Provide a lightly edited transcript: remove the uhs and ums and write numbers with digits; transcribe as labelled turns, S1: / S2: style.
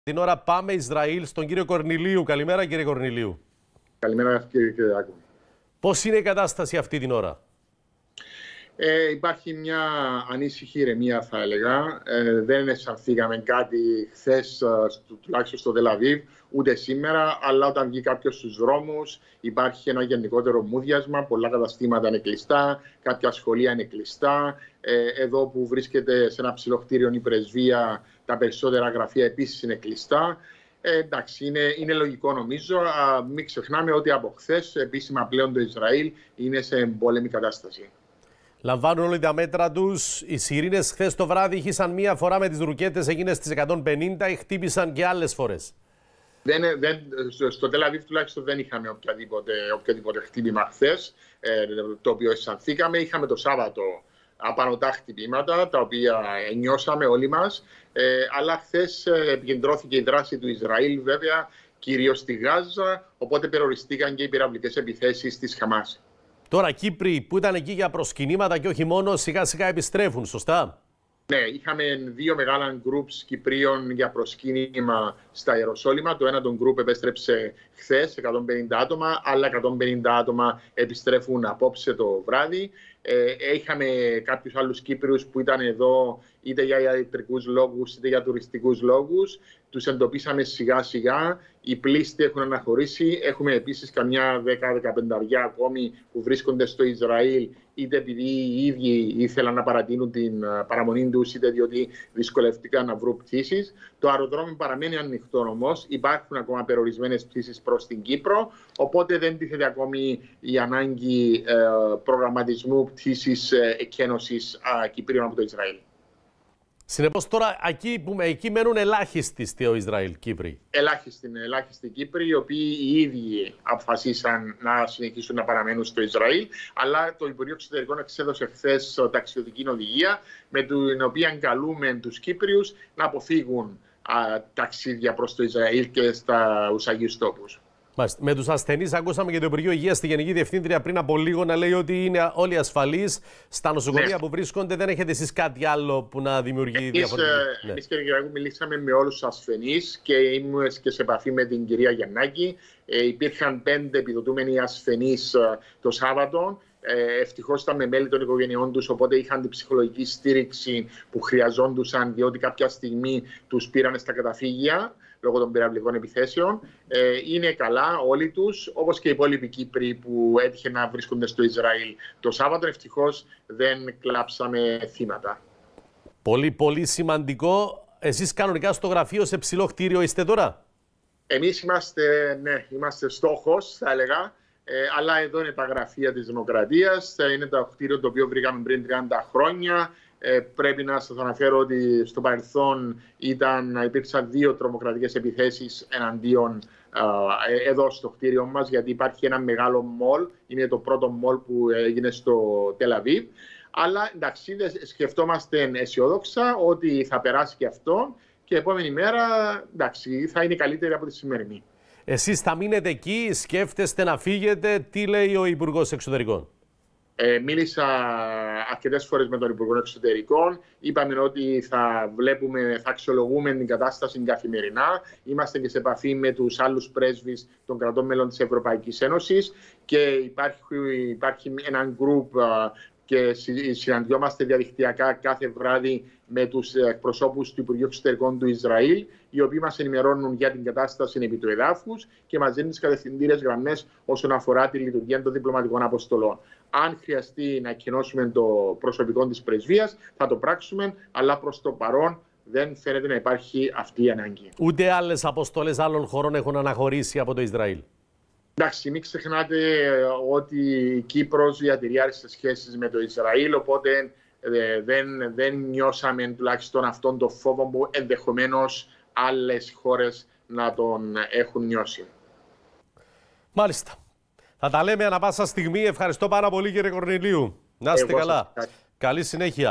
S1: Την ώρα πάμε Ισραήλ στον κύριο Κορνηλίου. Καλημέρα κύριε Κορνηλίου.
S2: Καλημέρα κύριε Άκου.
S1: Πώς είναι η κατάσταση αυτή την ώρα?
S2: Υπάρχει μια ανήσυχη ηρεμία θα έλεγα. Δεν αισθανθήκαμε κάτι χθες, τουλάχιστον στο Τελαβίβ, ούτε σήμερα, αλλά όταν βγει κάποιος στους δρόμους υπάρχει ένα γενικότερο μούδιασμα, πολλά καταστήματα είναι κλειστά, κάποια σχολεία είναι κλειστά. Εδώ που βρίσκεται σε ένα ψηλό κτίριο η πρεσβεία, τα περισσότερα γραφεία επίσης είναι κλειστά. Εντάξει, είναι λογικό νομίζω. Μην ξεχνάμε ότι από χθες επίσημα πλέον το Ισραήλ είναι σε εμπόλεμη κατάσταση. Λαμβάνουν
S1: όλοι τα μέτρα τους. Οι σιρήνες χθες το βράδυ ήρχαν μία φορά με τις ρουκέτες εκείνες στις 150 ή χτύπησαν και άλλες φορές?
S2: Στο Τελαβίβ τουλάχιστον δεν είχαμε οποιοδήποτε χτύπημα χθες, το οποίο αισθανθήκαμε. Είχαμε το Σάββατο απανωτά χτυπήματα, τα οποία νιώσαμε όλοι μας. Αλλά χθες επικεντρώθηκε η δράση του Ισραήλ βέβαια κυρίως στη Γάζα, οπότε περιοριστήκαν και οι πυραυλικές επιθέσεις της Χαμάς.
S1: Τώρα Κύπροι που ήταν εκεί για προσκυνήματα και όχι μόνο, σιγά σιγά επιστρέφουν, σωστά?
S2: Ναι, είχαμε δύο μεγάλα groups Κυπρίων για προσκύνημα στα Ιεροσόλυμα. Το ένα των group επέστρεψε χθες, 150 άτομα, άλλα 150 άτομα επιστρέφουν απόψε το βράδυ. Είχαμε κάποιους άλλους Κύπριους που ήταν εδώ είτε για ιατρικούς λόγους είτε για τουριστικούς λόγους. Τους εντοπίσαμε σιγά σιγά. Οι πλήστοι έχουν αναχωρήσει. Έχουμε επίσης καμιά 10-15 ακόμη που βρίσκονται στο Ισραήλ, είτε επειδή οι ίδιοι ήθελαν να παρατείνουν την παραμονή τους, είτε διότι δυσκολευτήκαν να βρουν πτήσεις. Το αεροδρόμιο παραμένει ανοιχτό όμως. Υπάρχουν ακόμα περιορισμένες πτήσεις προς την Κύπρο. Οπότε δεν τίθεται ακόμη η ανάγκη προγραμματισμού πτήσης εκένωσης Κυπρίων από το Ισραήλ.
S1: Συνεπώς τώρα εκεί μένουν ελάχιστοι στο Ισραήλ Κύπροι.
S2: Ελάχιστοι Κύπροι, οι οποίοι οι ίδιοι αποφασίσαν να συνεχίσουν να παραμένουν στο Ισραήλ. Αλλά το Υπουργείο Εξωτερικών εξέδωσε χθες ταξιδιωτική οδηγία, με την οποία καλούμε τους Κύπριους να αποφύγουν ταξίδια προς το Ισραήλ και στους Αγίους Τόπους.
S1: Με τους ασθενείς, ακούσαμε και το Υπουργείο Υγείας στη Γενική Διευθύντρια πριν από λίγο να λέει ότι είναι όλοι ασφαλείς. Στα νοσοκομεία που βρίσκονται, δεν έχετε εσείς κάτι άλλο που να δημιουργεί διαφορετική?
S2: Εμείς κύριε Γεωργάκου μιλήσαμε με όλους τους ασθενείς και ήμουν και σε επαφή με την κυρία Γιαννάκη. Υπήρχαν 5 επιδοτούμενοι ασθενείς το Σάββατο. Ευτυχώς ήταν με μέλη των οικογενειών τους, οπότε είχαν την ψυχολογική στήριξη που χρειαζόντουσαν, διότι κάποια στιγμή τους πήραν στα καταφύγια λόγω των πυραυλικών επιθέσεων. Είναι καλά όλοι τους, όπως και οι υπόλοιποι Κύπροι που έτυχε να βρίσκονται στο Ισραήλ το Σάββατο. Ευτυχώς δεν κλάψαμε θύματα.
S1: Πολύ σημαντικό. Εσείς κανονικά στο γραφείο σε ψηλό κτίριο είστε τώρα?
S2: Εμείς είμαστε στόχος θα έλεγα. Αλλά εδώ είναι τα γραφεία της Δημοκρατίας. Είναι το κτίριο το οποίο βρήκαμε πριν 30 χρόνια. Πρέπει να σας αναφέρω ότι στο παρελθόν υπήρξαν 2 τρομοκρατικές επιθέσεις εναντίον εδώ στο κτίριο μας, γιατί υπάρχει ένα μεγάλο μολ. Είναι το πρώτο μολ που έγινε στο Τελαβίβ. Αλλά εντάξει, σκεφτόμαστε αισιόδοξα ότι θα περάσει και αυτό και η επόμενη μέρα εντάξει, θα είναι καλύτερη από τη σημερινή.
S1: Εσείς θα μείνετε εκεί, σκέφτεστε να φύγετε? Τι λέει ο Υπουργός Εξωτερικών?
S2: Μίλησα αρκετές φορές με τον Υπουργό Εξωτερικών. Είπαμε ότι θα αξιολογούμε την κατάσταση καθημερινά. Είμαστε και σε επαφή με τους άλλους πρέσβεις των κρατών μέλων της Ευρωπαϊκής Ένωσης και υπάρχει ένα group και συναντιόμαστε διαδικτυακά κάθε βράδυ με τους εκπροσώπους του Υπουργείου Εξωτερικών του Ισραήλ, οι οποίοι μας ενημερώνουν για την κατάσταση επί του εδάφους και μας δίνουν τις κατευθυντήριες γραμμές όσον αφορά τη λειτουργία των διπλωματικών αποστολών. Αν χρειαστεί να εκκενώσουμε το προσωπικό της πρεσβείας, θα το πράξουμε, αλλά προς το παρόν δεν φαίνεται να υπάρχει αυτή η ανάγκη.
S1: Ούτε άλλες αποστολές άλλων χωρών έχουν αναχωρήσει από το Ισραήλ?
S2: Εντάξει, μην ξεχνάτε ότι η Κύπρος διατηρεί άριστες σχέσεις με το Ισραήλ, οπότε δεν νιώσαμε τουλάχιστον αυτόν τον φόβο που ενδεχομένως άλλες χώρες να τον έχουν νιώσει.
S1: Μάλιστα. Θα τα λέμε ανά πάσα στιγμή. Ευχαριστώ πάρα πολύ κύριε Κορνηλίου. Να είστε καλά. Καλή συνέχεια.